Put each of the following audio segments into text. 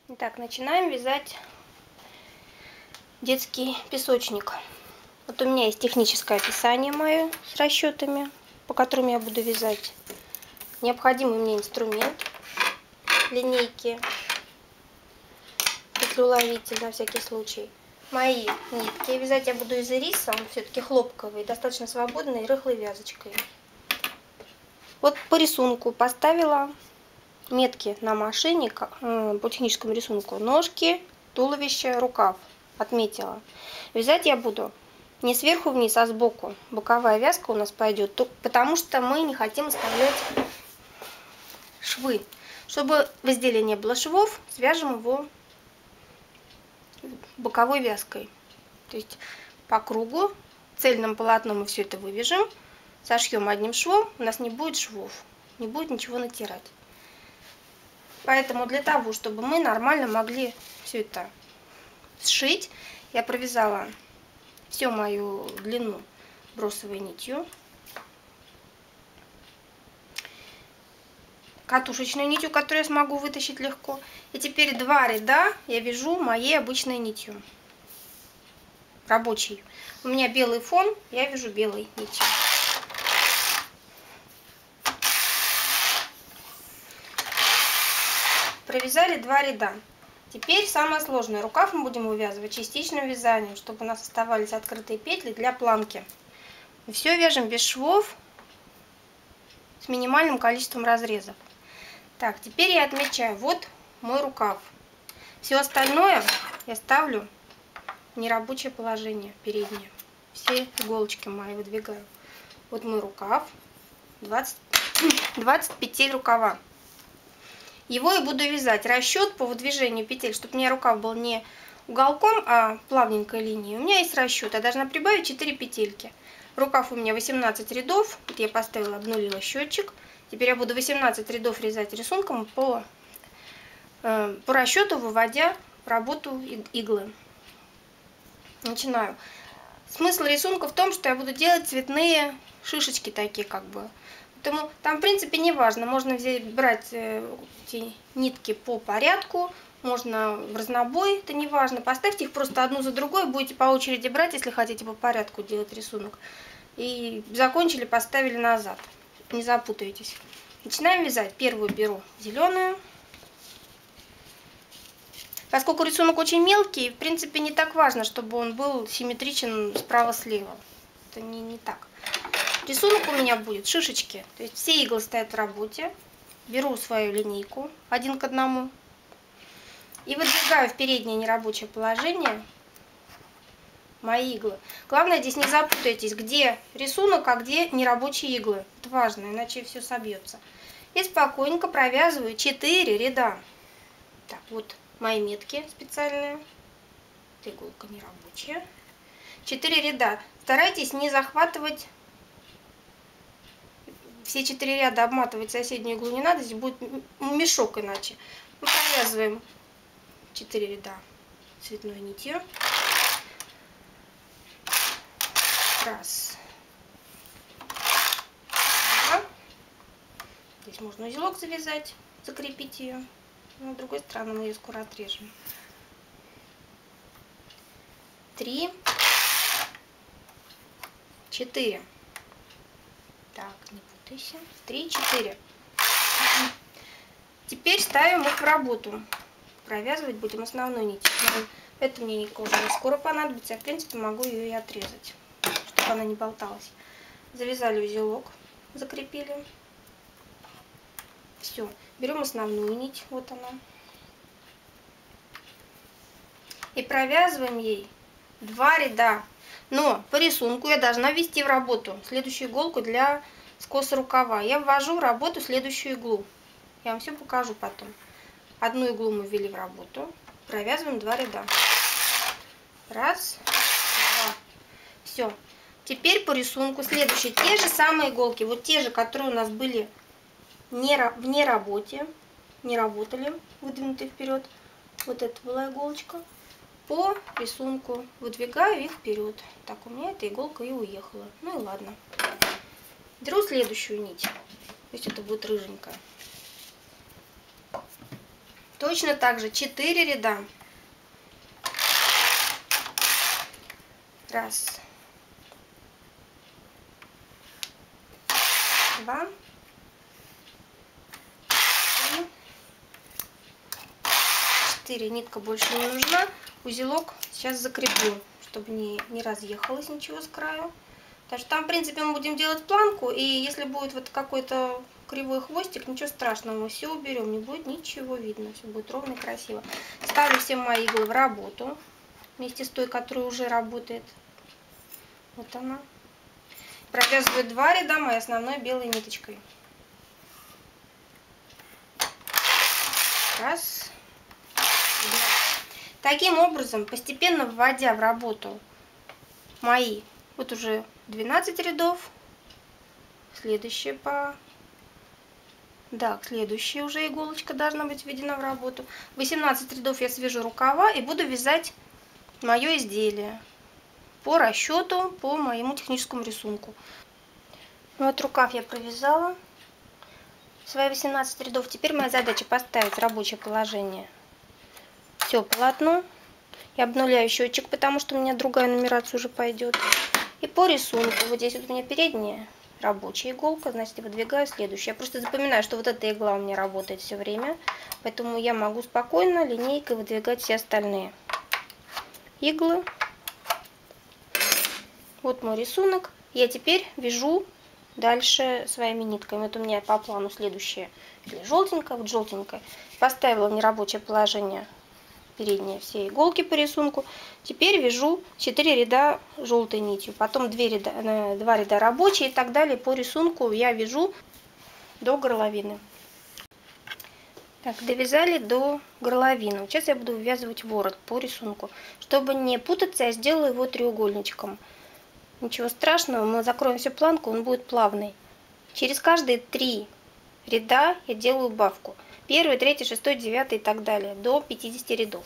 Итак, начинаем вязать детский песочник. Вот у меня есть техническое описание мое с расчетами, по которым я буду вязать. Необходимый мне инструмент, линейки, петлеуловитель на всякий случай. Мои нитки. Вязать я буду из ириса, он все-таки хлопковый, достаточно свободный, рыхлой вязочкой. Вот по рисунку поставила метки на машине по техническому рисунку: ножки, туловище, рукав. Отметила. Вязать я буду не сверху вниз, а сбоку. Боковая вязка у нас пойдет, потому что мы не хотим оставлять швы. Чтобы в изделии не было швов, свяжем его боковой вязкой. То есть по кругу цельным полотном мы все это вывяжем, сошьем одним швом, у нас не будет швов, не будет ничего натирать. Поэтому для того, чтобы мы нормально могли все это сшить, я провязала всю мою длину бросовой нитью, катушечной нитью, которую я смогу вытащить легко. И теперь два ряда я вяжу моей обычной нитью, рабочей. У меня белый фон, я вяжу белой нитью. Провязали два ряда. Теперь самое сложное. Рукав мы будем вывязывать частичным вязанием, чтобы у нас оставались открытые петли для планки. И все вяжем без швов, с минимальным количеством разрезов. Так, теперь я отмечаю, вот мой рукав. Все остальное я ставлю в нерабочее положение, переднее. Все иголочки мои выдвигаю. Вот мой рукав, 20 петель рукава. Его и буду вязать. Расчет по выдвижению петель, чтобы у меня рукав был не уголком, а плавненькой линией. У меня есть расчет. Я должна прибавить 4 петельки. Рукав у меня 18 рядов. Вот я поставила, обнулила счетчик. Теперь я буду 18 рядов вязать рисунком по расчету, выводя в работу иглы. Начинаю. Смысл рисунка в том, что я буду делать цветные шишечки такие как бы. Поэтому там в принципе не важно, можно брать эти нитки по порядку, можно в разнобой, это не важно. Поставьте их просто одну за другой, будете по очереди брать, если хотите по порядку делать рисунок. И закончили, поставили назад, не запутаетесь. Начинаем вязать. Первую беру зеленую. Поскольку рисунок очень мелкий, в принципе не так важно, чтобы он был симметричен справа-слева. Это не так. Рисунок у меня будет шишечки, то есть все иглы стоят в работе. Беру свою линейку 1 к 1 и выдвигаю в переднее нерабочее положение мои иглы. Главное, здесь не запутайтесь, где рисунок, а где нерабочие иглы. Это важно, иначе все собьется. И спокойненько провязываю 4 ряда. Так, вот мои метки специальные. Эта иголка нерабочая. 4 ряда. Старайтесь не захватывать все 4 ряда, обматывать соседнюю иглу не надо, здесь будет мешок иначе. Мы провязываем 4 ряда цветной нитью. Раз. Два. Здесь можно узелок завязать, закрепить ее. Но с другой стороны мы ее скоро отрежем. 3. 4. Так, не путайся. 3, 4. Теперь ставим их в работу. Провязывать будем основной нитью. Это мне кожа не скоро понадобится. Я, в принципе, могу ее и отрезать, чтобы она не болталась. Завязали узелок, закрепили. Все. Берем основную нить. Вот она. И провязываем ей 2 ряда. Но по рисунку я должна ввести в работу следующую иголку для скоса рукава. Я ввожу в работу следующую иглу. Я вам все покажу потом. Одну иглу мы ввели в работу. Провязываем 2 ряда. Раз, два. Все. Теперь по рисунку следующие. Те же самые иголки. Вот те же, которые у нас были в неработе. Не работали, выдвинутые вперед. Вот это была иголочка. По рисунку выдвигаю их вперед. Так, у меня эта иголка и уехала. Ну и ладно. Беру следующую нить. Пусть это будет рыженькая. Точно так же 4 ряда. Раз. Два. Три. 4. Нитка больше не нужна. Узелок сейчас закреплю, чтобы не разъехалось ничего с краю. Потому что там, в принципе, мы будем делать планку, и если будет вот какой-то кривой хвостик, ничего страшного, мы все уберем, не будет ничего видно, все будет ровно и красиво. Ставлю все мои иглы в работу, вместе с той, которая уже работает. Вот она. Провязываю 2 ряда моей основной белой ниточкой. Раз. Два. Таким образом, постепенно вводя в работу мои, вот уже 12 рядов, следующая следующая уже иголочка должна быть введена в работу. 18 рядов я свяжу рукава и буду вязать мое изделие по расчету, по моему техническому рисунку. Вот рукав я провязала, свои 18 рядов. Теперь моя задача поставить в рабочее положение все полотно. Я обнуляю счетчик, потому что у меня другая нумерация уже пойдет. И по рисунку, вот здесь вот у меня передняя рабочая иголка, значит, я выдвигаю следующую. Я просто запоминаю, что вот эта игла у меня работает все время, поэтому я могу спокойно линейкой выдвигать все остальные иглы. Вот мой рисунок. Я теперь вяжу дальше своими нитками. Вот у меня по плану следующее желтенькая, вот желтенькая. Поставила в нерабочее положение передние все иголки по рисунку. Теперь вяжу 4 ряда желтой нитью, потом 2 ряда рабочие и так далее. По рисунку я вяжу до горловины. Так, довязали до горловины. Сейчас я буду ввязывать ворот по рисунку. Чтобы не путаться, я сделаю его треугольничком. Ничего страшного, мы закроем всю планку, он будет плавный. Через каждые 3 ряда я делаю убавку. 1, 3, 6, 9 и так далее, до 50 рядов.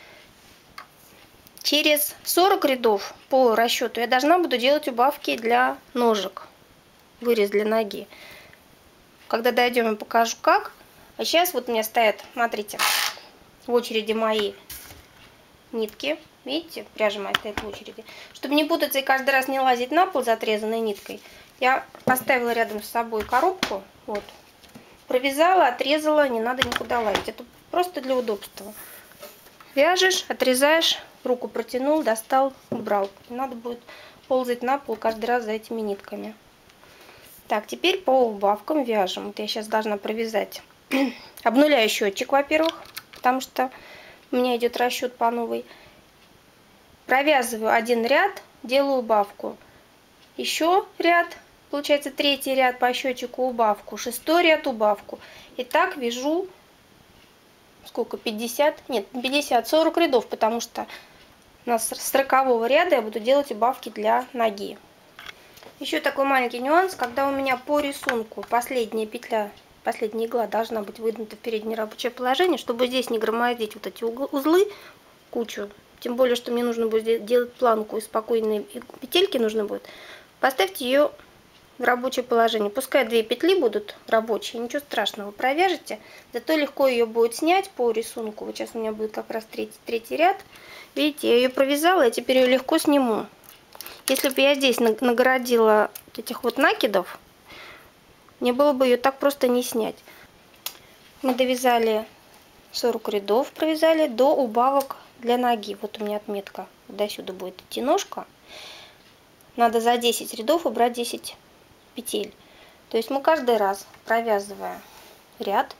Через 40 рядов по расчету я должна буду делать убавки для ножек, вырез для ноги. Когда дойдем, я покажу как. А сейчас вот у меня стоят, смотрите, в очереди мои нитки. Видите, пряжа моя стоит в очереди. Чтобы не путаться и каждый раз не лазить на пол за отрезанной ниткой, я поставила рядом с собой коробку. Вот. Провязала, отрезала, не надо никуда лазить. Это просто для удобства. Вяжешь, отрезаешь, руку протянул, достал, убрал. Не надо будет ползать на пол каждый раз за этими нитками. Так, теперь по убавкам вяжем. Вот я сейчас должна провязать. Обнуляю счетчик, во-первых, потому что у меня идет расчет по новой. Провязываю один ряд, делаю убавку. Еще ряд. Получается 3-й ряд по счетчику убавку, 6-й ряд убавку. И так вяжу сколько, 50, нет, 50, 40 рядов, потому что у нас с 40-го ряда я буду делать убавки для ноги. Еще такой маленький нюанс, когда у меня по рисунку последняя петля, последняя игла должна быть выдвинута в переднее рабочее положение, чтобы здесь не громоздить вот эти узлы, кучу. Тем более, что мне нужно будет делать планку и спокойные петельки нужно будет. Поставьте ее в рабочее положение. Пускай 2 петли будут рабочие, ничего страшного, провяжете, зато легко ее будет снять по рисунку. Вот сейчас у меня будет как раз третий ряд. Видите, я ее провязала, я теперь ее легко сниму. Если бы я здесь нагородила этих вот накидов, мне было бы ее так просто не снять. Мы довязали 40 рядов, провязали до убавок для ноги. Вот у меня отметка, до сюда будет идти ножка. Надо за 10 рядов убрать 10 петель. То есть мы каждый раз, провязывая ряд,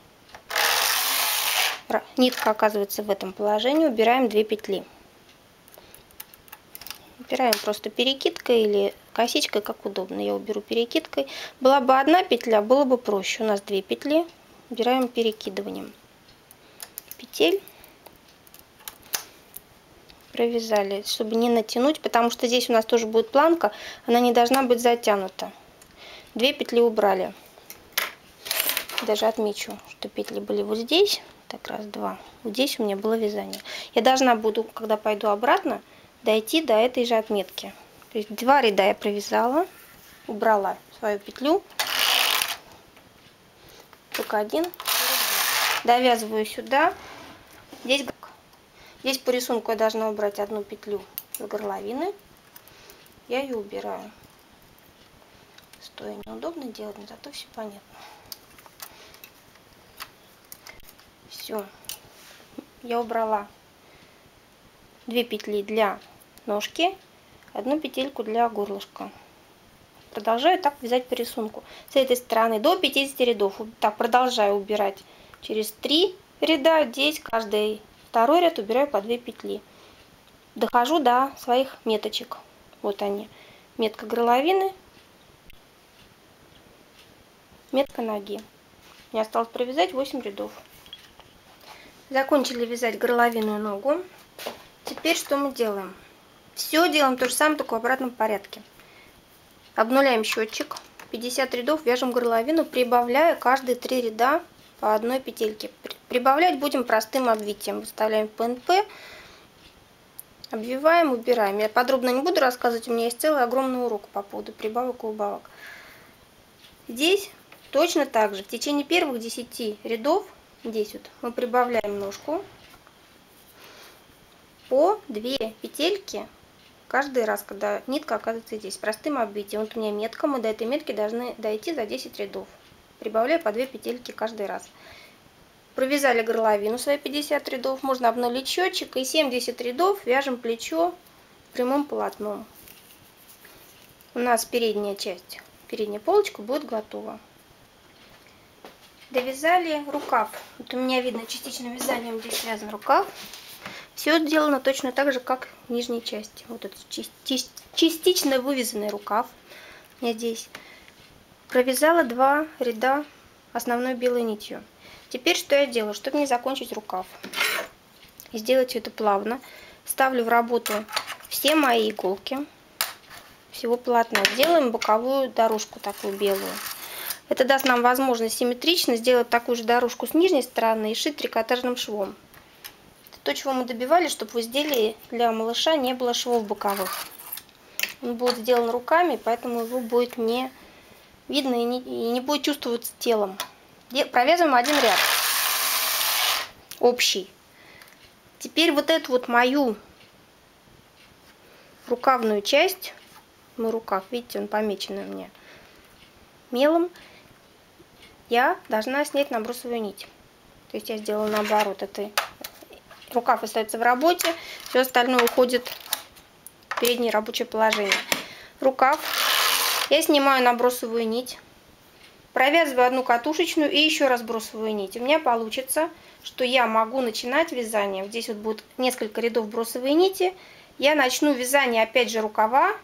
нитка оказывается в этом положении, убираем 2 петли. Убираем просто перекидкой или косичкой, как удобно. Я уберу перекидкой. Была бы одна петля, было бы проще. У нас 2 петли. Убираем перекидыванием петель. Провязали, чтобы не натянуть, потому что здесь у нас тоже будет планка, она не должна быть затянута. 2 петли убрали. Даже отмечу, что петли были вот здесь. Так, раз, два. Вот здесь у меня было вязание. Я должна буду, когда пойду обратно, дойти до этой же отметки. То есть 2 ряда я провязала, убрала свою петлю. Только один. Довязываю сюда. Здесь по рисунку я должна убрать одну петлю с горловины. Я ее убираю. Стоя неудобно делать, но зато все понятно. Все. Я убрала 2 петли для ножки, 1 петельку для горлышка. Продолжаю так вязать по рисунку. С этой стороны до 50 рядов. Так, продолжаю убирать через 3 ряда. Здесь каждый второй ряд убираю по 2 петли. Дохожу до своих меточек. Вот они. Метка горловины, метка ноги. Мне осталось провязать 8 рядов. Закончили вязать горловину и ногу. Теперь что мы делаем? Все делаем то же самое, только в обратном порядке. Обнуляем счетчик. 50 рядов вяжем горловину, прибавляя каждые 3 ряда по одной петельке. Прибавлять будем простым обвитием. Выставляем ПНП, обвиваем, убираем. Я подробно не буду рассказывать, у меня есть целый огромный урок по поводу прибавок и убавок. Здесь точно так же. В течение первых 10 рядов, здесь вот, мы прибавляем ножку по 2 петельки каждый раз, когда нитка оказывается здесь. Простым обвитием. Вот у меня метка, мы до этой метки должны дойти за 10 рядов. Прибавляю по 2 петельки каждый раз. Провязали горловину свои 50 рядов, можно обнулить счетчик, и 70 рядов вяжем плечо прямым полотном. У нас передняя часть, передняя полочка будет готова. Довязали рукав. Вот у меня видно частичным вязанием здесь связан рукав. Все сделано точно так же, как в нижней части. Вот этот частично вывязанный рукав. Я здесь провязала 2 ряда основной белой нитью. Теперь что я делаю, чтобы не закончить рукав и сделать все это плавно? Ставлю в работу все мои иголки, всего полотна. Делаем боковую дорожку такую белую. Это даст нам возможность симметрично сделать такую же дорожку с нижней стороны и шить трикотажным швом. Это то, чего мы добивались, чтобы в изделии для малыша не было швов боковых. Он будет сделан руками, поэтому его будет не видно и не будет чувствоваться телом. Провязываем один ряд общий. Теперь вот эту вот мою рукавную часть, мой рукав, видите, он помечен у меня мелом, я должна снять набросовую нить. То есть я сделала наоборот. Это рукав остается в работе, все остальное уходит в переднее рабочее положение. Рукав я снимаю набросовую нить. Провязываю одну катушечную и еще раз бросовую нить. У меня получится, что я могу начинать вязание. Здесь вот будет несколько рядов бросовой нити. Я начну вязание опять же рукава.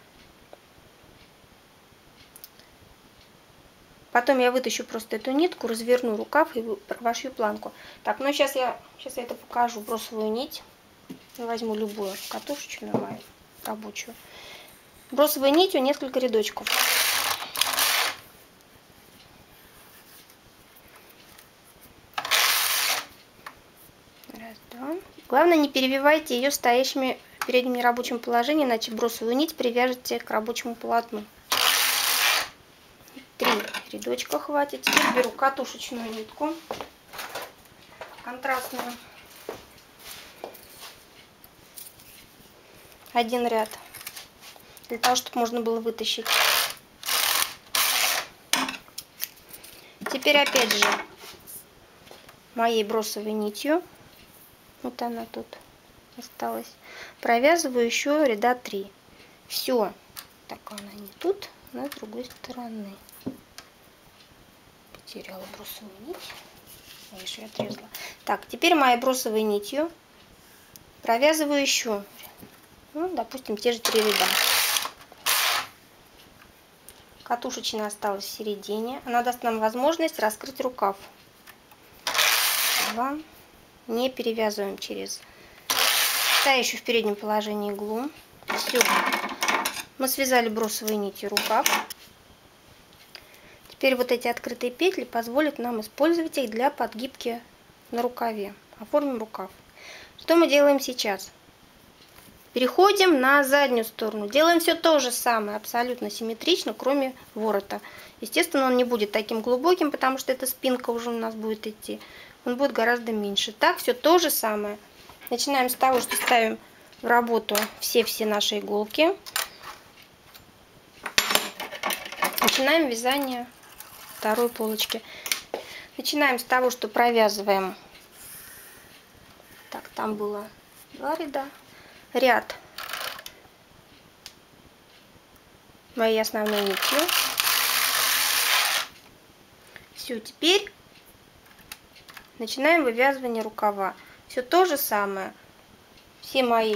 Потом я вытащу просто эту нитку, разверну рукав и вошью планку. Так, ну сейчас я это покажу. Бросовую нить. Я возьму любую катушечную мою рабочую. Бросовой нитью несколько рядочков. Главное, не перевивайте ее стоящими в переднем нерабочем положении, иначе бросовую нить привяжете к рабочему полотну. 3 рядочка хватит. Теперь беру катушечную нитку, контрастную. 1 ряд, для того, чтобы можно было вытащить. Теперь опять же моей бросовой нитью, вот она тут осталась, провязываю еще ряда 3. Все. Так, она не тут, она с другой стороны. Потеряла бросовую нить. Я еще отрезала. Так, теперь моей бросовой нитью провязываю еще, ну, допустим, те же 3 ряда. Катушечная осталась в середине. Она даст нам возможность раскрыть рукав. 2. Не перевязываем через стоящую в переднем положении иглу. Все. Мы связали бросовой нитью рукав. Теперь вот эти открытые петли позволят нам использовать их для подгибки на рукаве. Оформим рукав. Что мы делаем сейчас? Переходим на заднюю сторону. Делаем все то же самое, абсолютно симметрично, кроме ворота. Естественно, он не будет таким глубоким, потому что эта спинка уже у нас будет идти. Он будет гораздо меньше. Так, все то же самое. Начинаем с того, что ставим в работу все наши иголки. Начинаем вязание второй полочки. Начинаем с того, что провязываем. Так, там было 2 ряда. Ряд моей основной нитью. Все, теперь начинаем вывязывание рукава. Все то же самое. Все мои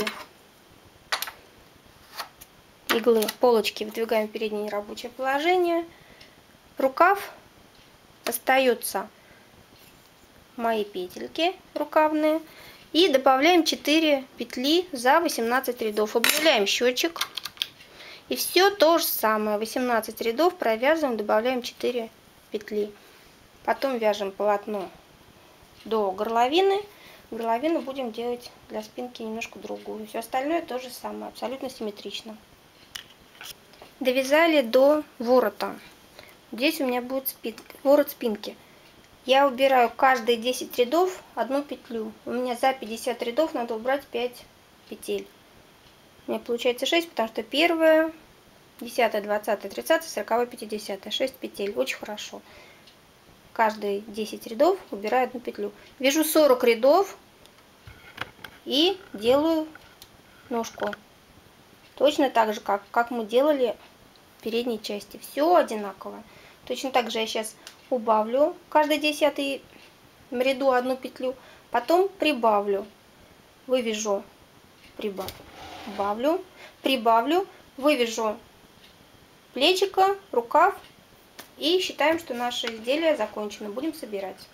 иглы, полочки выдвигаем в переднее рабочее положение. Рукав остаются мои петельки рукавные. И добавляем 4 петли за 18 рядов. Обнуляем счетчик. И все то же самое. 18 рядов провязываем, добавляем 4 петли. Потом вяжем полотно до горловины. Горловину будем делать для спинки немножко другую. Все остальное то же самое, абсолютно симметрично. Довязали до ворота. Здесь у меня будет ворот спинки. Я убираю каждые 10 рядов одну петлю. У меня за 50 рядов надо убрать 5 петель. У меня получается 6, потому что 1, 10, 20, 30, 40, 50. 6 петель. Очень хорошо. Каждые 10 рядов убираю одну петлю. Вяжу 40 рядов и делаю ножку. Точно так же, как мы делали в передней части. Все одинаково. Точно так же я сейчас убавлю каждый 10 ряду одну петлю, потом прибавлю, вывяжу, прибавлю, вывяжу плечико, рукав и считаем, что наше изделие закончено. Будем собирать.